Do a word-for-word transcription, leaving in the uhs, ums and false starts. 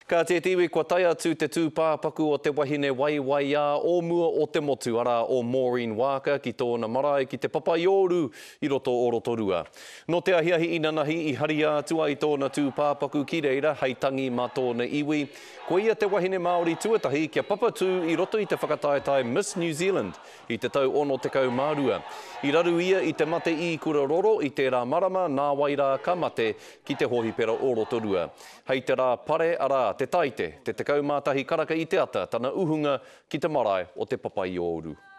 Ka te tiwi kua tai atu te tūpāpaku o te wahine waiwaia o mua o te motu ara o Maureen Waaka ki tōna marae ki Te Papaiouru i roto o Rotorua. No te ahiahi inanahi i hari atua i tōna tūpāpaku ki reira hei tangi mā tōna iwi. Ko ia te wahine Māori tuatahi kia papatū i roto i te whakataetai Miss New Zealand i te tau ono te kau mārua. I raru ia i te mate i kura roro i te rā marama nā waira ka mate ki te hohipera o Rotorua. Hei te rā pare ara te taite, te te kaumātahi karaka i te ata, tana uhunga ki te marae o Te Papaiouru.